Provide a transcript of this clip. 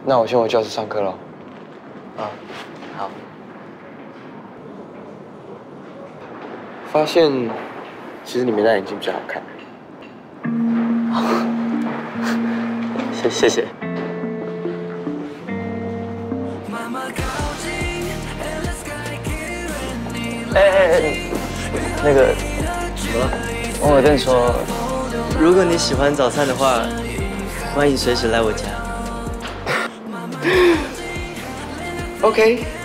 那我先回教室上课了。 啊，好。 发现其实你没戴眼镜比较好看。 谢谢。那个，怎么了？王伟跟你说，如果你喜欢早餐的话，欢迎随时来我家。 OK。